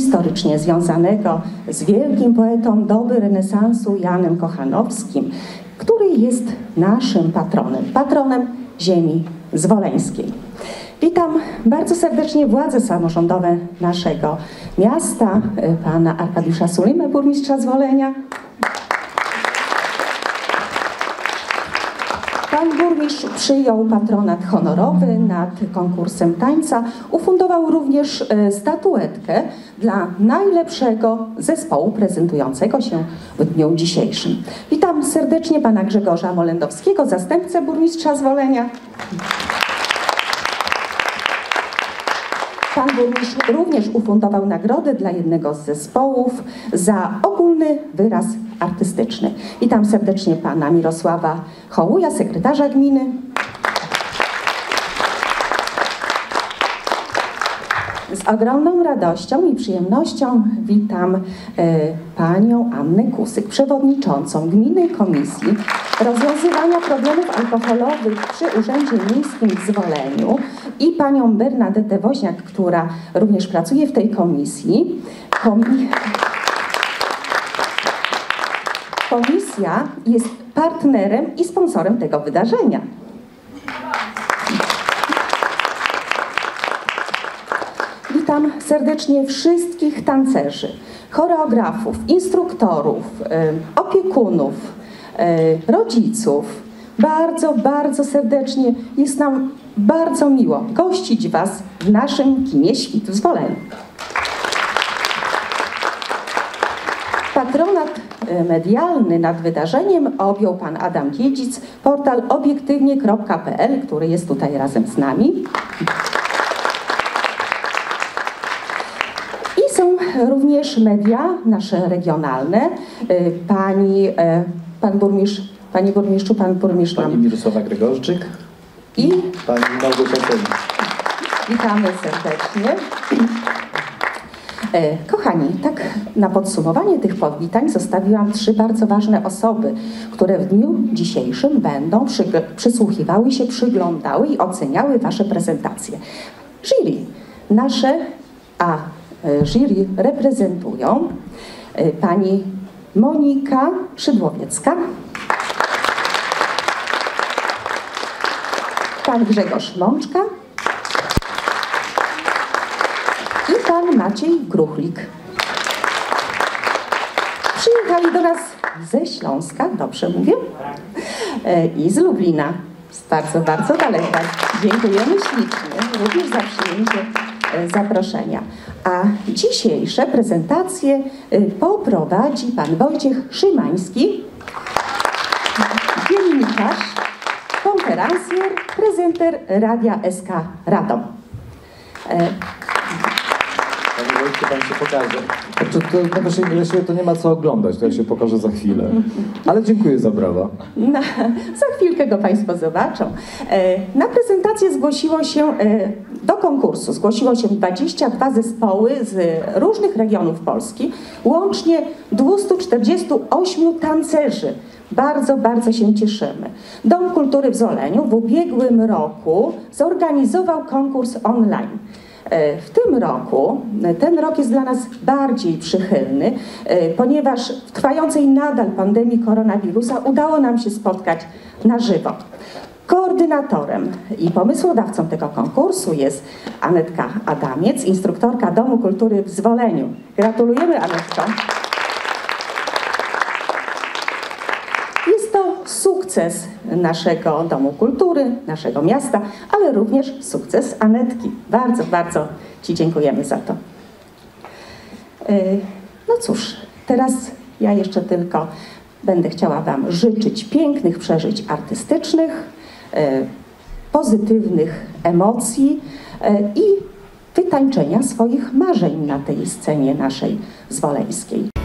historycznie związanego z wielkim poetą doby renesansu Janem Kochanowskim, który jest naszym patronem ziemi zwoleńskiej. Witam bardzo serdecznie władze samorządowe naszego miasta, pana Arkadiusza Sulimę, burmistrza Zwolenia. Pan burmistrz przyjął patronat honorowy nad konkursem tańca. Ufundował również statuetkę dla najlepszego zespołu prezentującego się w dniu dzisiejszym. Witam serdecznie pana Grzegorza Molendowskiego, zastępcę burmistrza Zwolenia. Pan burmistrz również ufundował nagrodę dla jednego z zespołów za ogólny wyraz artystyczny. Witam serdecznie pana Mirosława Hołuja, sekretarza gminy. Z ogromną radością i przyjemnością witam panią Annę Kusyk, przewodniczącą Gminnej Komisji Rozwiązywania Problemów Alkoholowych przy Urzędzie Miejskim w Zwoleniu i panią Bernadetę Woźniak, która również pracuje w tej komisji. Komisja jest partnerem i sponsorem tego wydarzenia. Witam serdecznie wszystkich tancerzy, choreografów, instruktorów, opiekunów, rodziców. Bardzo serdecznie. Jest nam bardzo miło gościć was w naszym kinie Świt w Zwoleniu. Patronat medialny nad wydarzeniem objął pan Adam Dziedzic, portal obiektywnie.pl, który jest tutaj razem z nami. I są również media nasze regionalne. Pan burmistrz Pani Mirosława Gregorczyk i pani Małgorzata. Witamy serdecznie. Kochani, tak na podsumowanie tych powitań zostawiłam 3 bardzo ważne osoby, które w dniu dzisiejszym będą przysłuchiwały się, przyglądały i oceniały wasze prezentacje. Jury nasze, jury reprezentują pani Monika Szydłowiecka, pan Grzegorz Mączka i pan Maciej Gruchlik. Przyjechali do nas ze Śląska, dobrze mówię, i z Lublina, z bardzo daleka. Dziękujemy ślicznie również za przyjęcie zaproszenia. A dzisiejsze prezentacje poprowadzi pan Wojciech Szymański, dziennikarz, konferencjer, prezenter Radia SK Radom. Panie Wojtku, pan się pokaże. Na naszej lesie to nie ma co oglądać, to ja się pokażę za chwilę. Ale dziękuję za brawa. Za chwilkę go państwo zobaczą. Na prezentację do konkursu zgłosiło się 22 zespoły z różnych regionów Polski, łącznie 248 tancerzy. Bardzo się cieszymy. Dom Kultury w Zwoleniu w ubiegłym roku zorganizował konkurs online. W tym roku, ten rok jest dla nas bardziej przychylny, ponieważ w trwającej nadal pandemii koronawirusa udało nam się spotkać na żywo. Koordynatorem i pomysłodawcą tego konkursu jest Anetka Adamiec, instruktorka Domu Kultury w Zwoleniu. Gratulujemy, Anetko. Jest to sukces naszego Domu Kultury, naszego miasta, ale również sukces Anetki. Bardzo ci dziękujemy za to. No cóż, teraz ja jeszcze tylko będę chciała wam życzyć pięknych przeżyć artystycznych, pozytywnych emocji i wytańczenia swoich marzeń na tej scenie naszej zwoleńskiej.